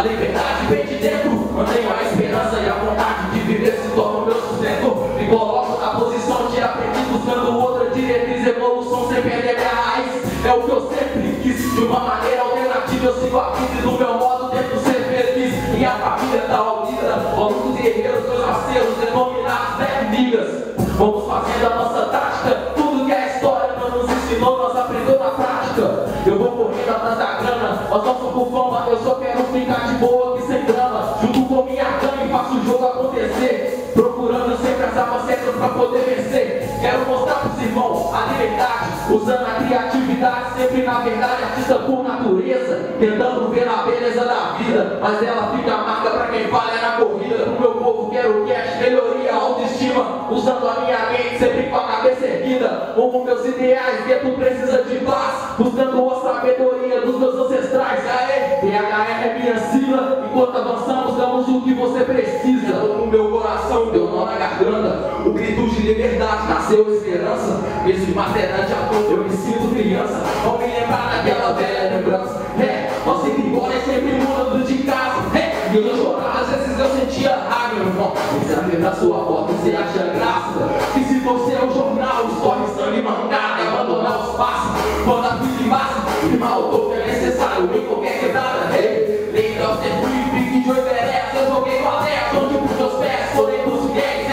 A liberdade vem de dentro, mantenho a esperança e a vontade de viver se torna o meu sustento. Me coloco na posição de aprendiz, buscando outra diretriz, evolução sem perder minha raiz. É o que eu sempre quis, de uma maneira alternativa eu sigo a vida e do meu modo tento ser feliz. Minha família tá unida, vamos guerreiros, meus parceiros denominados migas. Vamos fazendo a nossa tática, tudo que a história não nos ensinou, nós aprendeu na prática. Eu vou correndo atrás da grana, nós não somos por fama, eu só quero ficar de boa aqui sem drama. Junto com minha gangue faço o jogo acontecer, procurando sempre as armas certas pra poder vencer. Quero mostrar pros irmãos a liberdade, usando a criatividade, sempre na verdade, artista por natureza, tentando ver a beleza da vida, mas ela fica marca pra quem falha na corrida. Pro meu povo quero cash, melhoria, autoestima, usando a minha mente sempre com a cabeça erguida. Como meus ideais, gueto precisa de paz, buscando a sabedoria dos meus ancestrais. Aê, THR é minha sigla, enquanto avançamos damos o que você precisa. No meu coração deu nó na garganta, o grito de liberdade, nasceu esperança. Mesmo materante à toa, eu me sinto criança, ao me lembrar daquela velha lembrança. Nós sempre embora e sempre mudando de casa. E eu não chorava, às vezes eu sentia raiva, meu irmão. Você abre na sua porta, você acha graça, que se você é um jornal, escorre sangue mancada, abandonar os passos, quando a vida massa, e mal que é necessário em qualquer quebrada. Lei of the free, pique de Everest, eu joguei com a terra, onde pros meus pés, colei dos gays.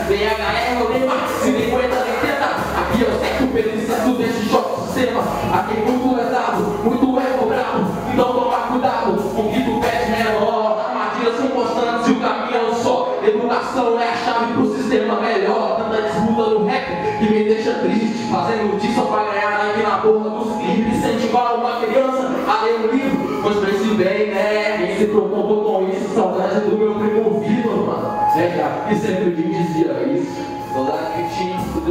BHR, eu nem mais, se nem aguenta nem tenta. Aqui eu certo pelo incesto desse choque do sistema. Aqui muito é dado, muito é cobrado, então toma cuidado com o que tu pede menor. Armadilhas são constantes e o caminho é um só. Educação é a chave pro sistema melhor. Tanta disputa no rap que me deixa triste, fazendo notícia pra ganhar like na porra dos clipes. Incentivar uma criança a ler um livro, pois pense bem, né? Quem se preocupou com isso, saudade do meu primo Vitor, mano. Que sempre me dizia isso. Saudade que tinha.